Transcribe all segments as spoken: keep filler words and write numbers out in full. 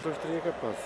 pessoas teriam capaz.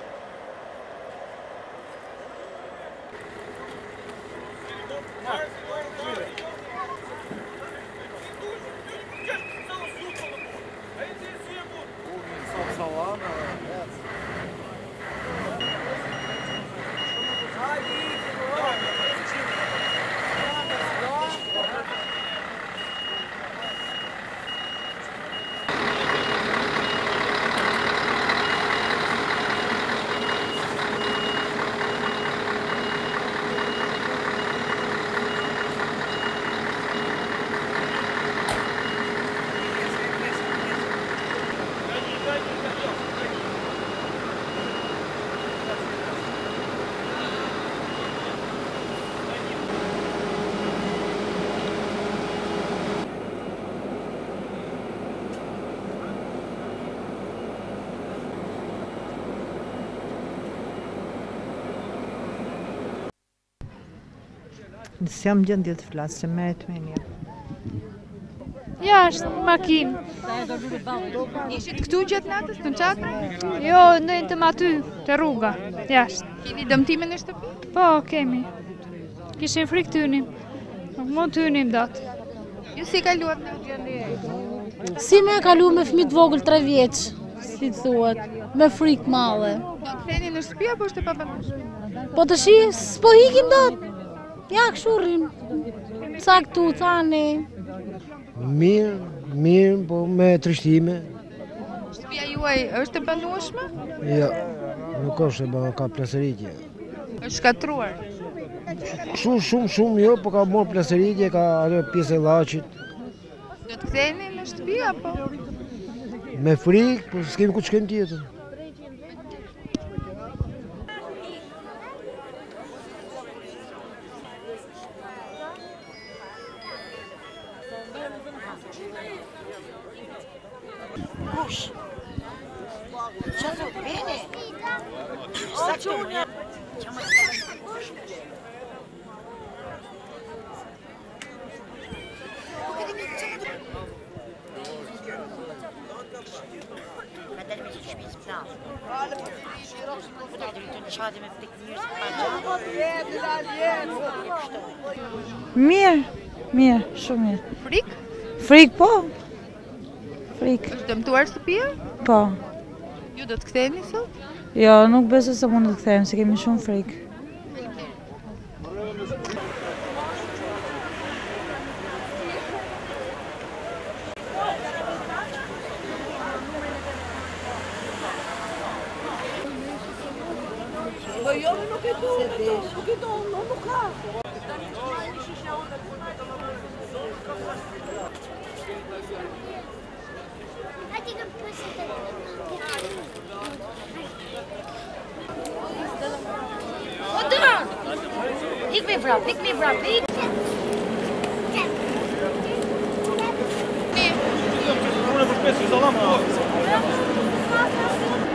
Nësë jam gjendje të flasë, se me e të menja. Ja, është makinë. Ishit këtu gjatë natës në çadër? Jo, në të aty, të rruga, jashtë. Keni dëmtime në shtëpi? Po, kemi. Kishin frikë tynim. Nuk mund tynim datë. Ju si kaluat në gjendje? Si me kalu me fëmijë të vogël tre vjeç, si të thuhet, me frikë madhe. Do të ktheheni në shtëpi apo është e pabandueshme? Po të shi, s'po hikim dot. Ja kështu rrim. Ca këtu thani. Mirë, mirë, po me trishtime. Shtëpia juaj është e banueshme? Jo, nuk është e ba, ka plasëritje. Është shkatruar. Kështu shumë shumë jo, po ka morë plasëritje, ka ajo pjesë e llaqit. Do të ktheheni në shtëpi apo? Me frikë, po s'kemi ku të shkojmë tjetër. Kush? Qa të bene? Sa që unë? Qa më të të kush? Po këtë një që të me dalë me që të shpizë pra. Po të këtë të qadë me plikë njërës pa gjatë. Mirë, mirë, shumë mirë. Frikë? Frikë, po. Frikë, Është dëmtuar shtëpia? po. Ju do të ktheheni sot? Jo, nuk besoj se mund të kthejmë, se kemi shumë frikë. Po jo, nuk e do, nuk e do, nuk ka. O dëna! Ik me vrap, ik me vrap, ik. Unë e përshpesë, i salama.